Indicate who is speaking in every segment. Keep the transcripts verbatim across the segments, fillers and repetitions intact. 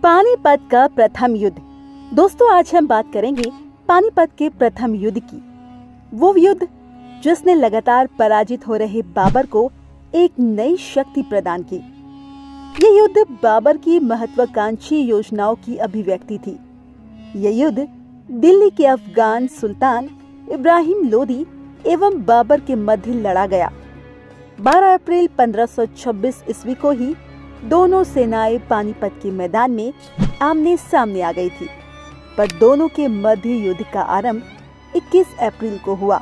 Speaker 1: पानीपत का प्रथम युद्ध। दोस्तों, आज हम बात करेंगे पानीपत के प्रथम युद्ध की। वो युद्ध जिसने लगातार पराजित हो रहे बाबर को एक नई शक्ति प्रदान की। ये युद्ध बाबर की महत्वाकांक्षी योजनाओं की अभिव्यक्ति थी। ये युद्ध दिल्ली के अफगान सुल्तान इब्राहिम लोदी एवं बाबर के मध्य लड़ा गया। बारह अप्रैल पंद्रह सौ छब्बीस ईस्वी को ही दोनों सेनाएं पानीपत के मैदान में आमने सामने आ गई थी, पर दोनों के मध्य युद्ध का आरंभ इक्कीस अप्रैल को हुआ।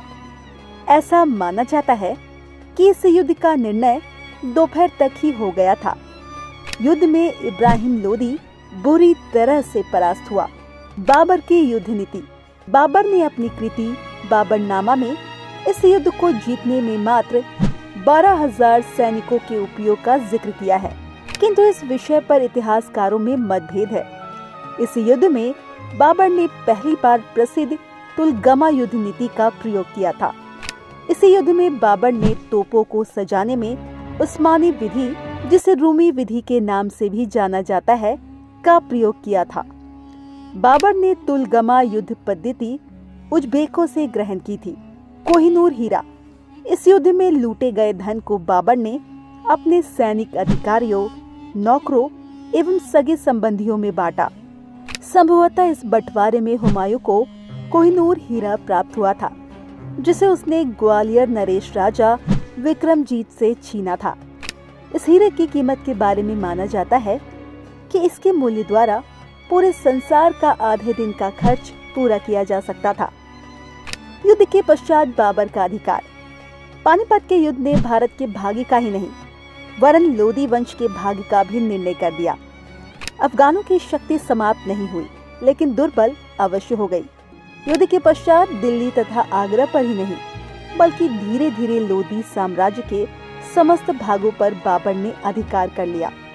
Speaker 1: ऐसा माना जाता है कि इस युद्ध का निर्णय दोपहर तक ही हो गया था। युद्ध में इब्राहिम लोदी बुरी तरह से परास्त हुआ। बाबर की युद्ध नीति। बाबर ने अपनी कृति बाबरनामा में इस युद्ध को जीतने में मात्र बारह हजार सैनिकों के उपयोग का जिक्र किया है, किंतु इस विषय पर इतिहासकारों में मतभेद है। इस युद्ध में बाबर ने पहली बार प्रसिद्ध तुलगमा युद्ध नीति का प्रयोग किया था। इस युद्ध में बाबर ने तोपों को सजाने में उस्मानी विधि, जिसे रूमी विधि के नाम से भी जाना जाता है, का प्रयोग किया था। बाबर ने तुलगमा युद्ध पद्धति उज्बेकों से ग्रहण की थी। कोहिनूर हीरा। इस युद्ध में लूटे गए धन को बाबर ने अपने सैनिक अधिकारियों, नौकरों एवं सगे संबंधियों में बांटा। संभवतः इस बंटवारे में हुमायूं को कोहिनूर हीरा प्राप्त हुआ था, जिसे उसने ग्वालियर नरेश राजा विक्रमजीत से छीना था। इस हीरे की कीमत के बारे में माना जाता है कि इसके मूल्य द्वारा पूरे संसार का आधे दिन का खर्च पूरा किया जा सकता था। युद्ध के पश्चात बाबर का अधिकार। पानीपत के युद्ध ने भारत के भाग्य का ही नहीं, वरन लोदी वंश के भाग्य का भी निर्णय कर दिया। अफगानों की शक्ति समाप्त नहीं हुई, लेकिन दुर्बल अवश्य हो गई। युद्ध के पश्चात दिल्ली तथा आगरा पर ही नहीं, बल्कि धीरे धीरे लोदी साम्राज्य के समस्त भागों पर बाबर ने अधिकार कर लिया।